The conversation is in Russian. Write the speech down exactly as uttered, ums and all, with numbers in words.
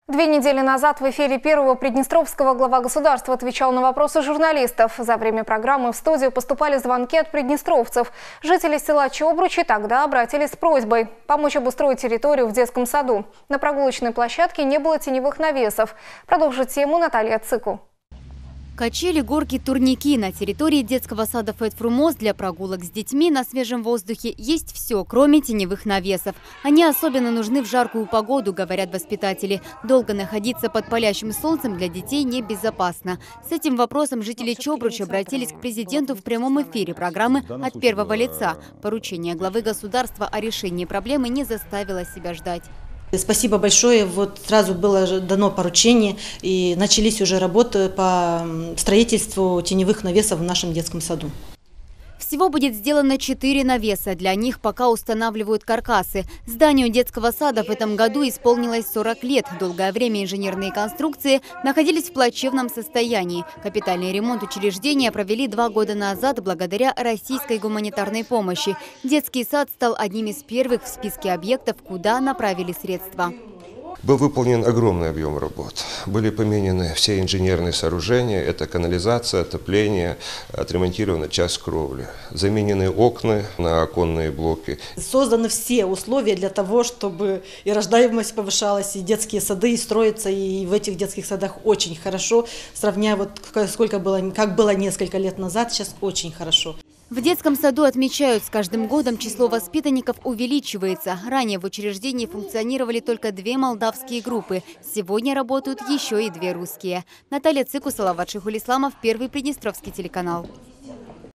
Две недели назад в эфире Первого Приднестровского глава государства отвечал на вопросы журналистов. За время программы в студию поступали звонки от приднестровцев. Жители села Чобручи тогда обратились с просьбой помочь обустроить территорию в детском саду. На прогулочной площадке не было теневых навесов. Продолжит тему Наталья Цыку. Качели, горки, турники. На территории детского сада Фетфрумоз для прогулок с детьми на свежем воздухе есть все, кроме теневых навесов. Они особенно нужны в жаркую погоду, говорят воспитатели. Долго находиться под палящим солнцем для детей небезопасно. С этим вопросом жители Чобручи обратились к президенту в прямом эфире программы «От первого лица». Поручение главы государства о решении проблемы не заставило себя ждать. Спасибо большое. Вот сразу было дано поручение и начались уже работы по строительству теневых навесов в нашем детском саду. Всего будет сделано четыре навеса. Для них пока устанавливают каркасы. Зданию детского сада в этом году исполнилось сорок лет. Долгое время инженерные конструкции находились в плачевном состоянии. Капитальный ремонт учреждения провели два года назад благодаря российской гуманитарной помощи. Детский сад стал одним из первых в списке объектов, куда направили средства. Был выполнен огромный объем работ. Были поменены все инженерные сооружения, это канализация, отопление, отремонтирована часть кровли. Заменены окна на оконные блоки. Созданы все условия для того, чтобы и рождаемость повышалась, и детские сады и строятся, и в этих детских садах очень хорошо. Сравняя вот сколько было, как было несколько лет назад, сейчас очень хорошо. В детском саду отмечают, с каждым годом число воспитанников увеличивается. Ранее в учреждении функционировали только две молдавские группы. Сегодня работают еще и две русские. Наталья Цыку, Салават Шихулисламов, Первый Приднестровский телеканал.